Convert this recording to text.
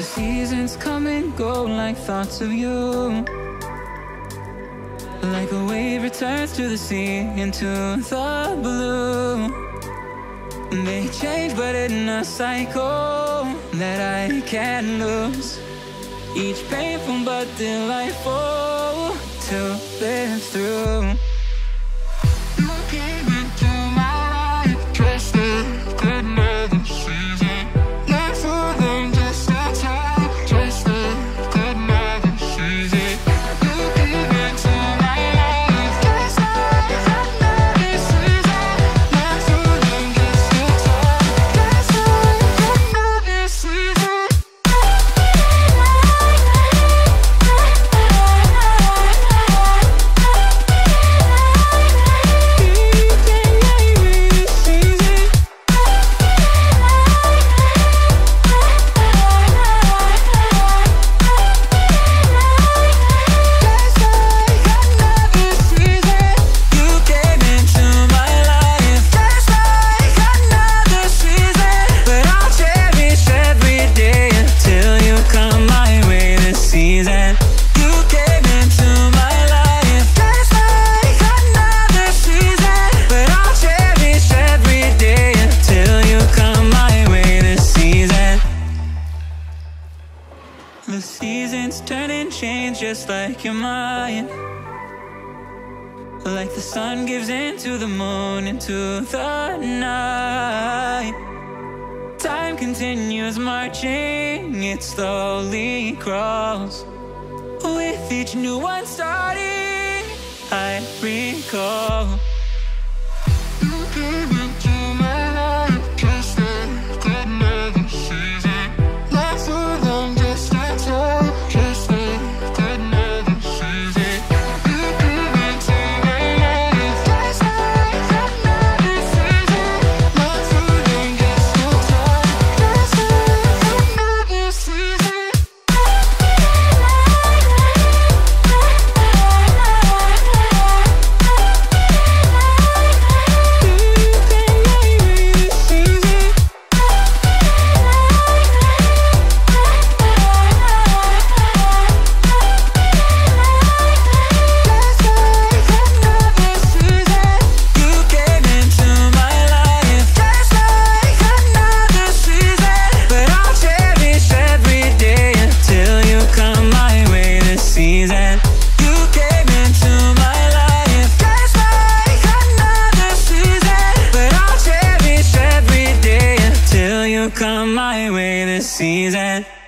seasons come and go like thoughts of you. Like a wave returns to the sea, into the blue. They change but in a cycle that I can't lose. Each painful but delightful to live through. You came into my life, just like another season. Not for long, just a time, just like another season. You came into my life, just like another season. Not for long, just a time, just like another season. The seasons turn and change just like your mind. Like the sun gives into the moon, into the night. Time continues marching, it slowly crawls. With each new one starting, I recall. You came into my life, just like another season. Not for long, just a time, just like another season. You came into my life, just like another season. Not for long, just a time, just like another season. Come my way this season.